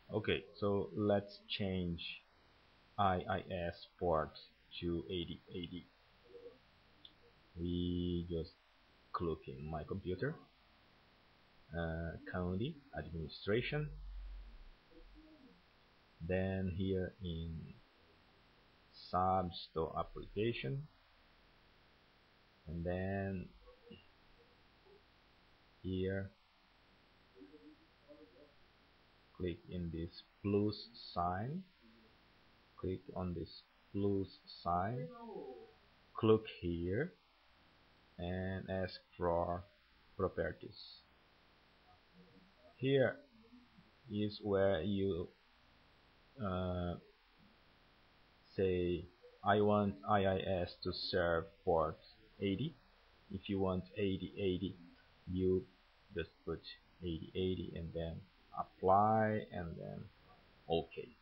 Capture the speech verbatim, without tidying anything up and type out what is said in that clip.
Okay, so let's change I I S port to eighty eighty. We just click in my computer, uh, county administration, then here in substore application, and then here click in this plus sign, click on this plus sign, click here and ask for properties. Here is where you uh, say I want I I S to serve port eighty. If you want eighty eighty, you just put eighty eighty and then apply and then OK.